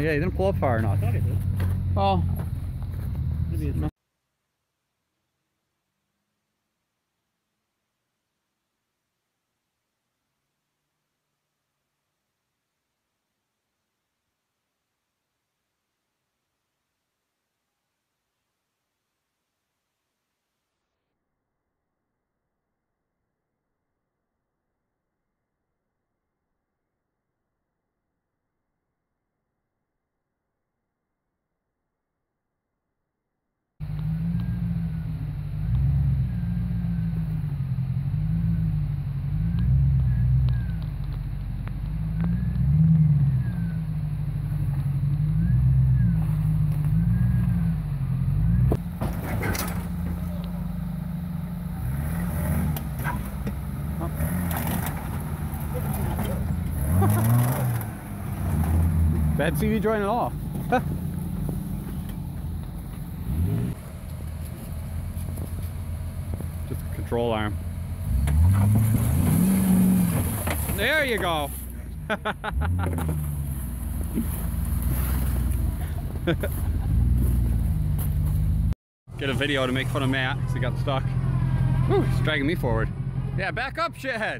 yeah, you didn't pull up far enough. I thought I did. Oh. Maybe it's Bad CV joint at all. Just a control arm. There you go. Get a video to make fun of Matt because he got stuck. Whew, he's dragging me forward. Yeah, back up, shithead.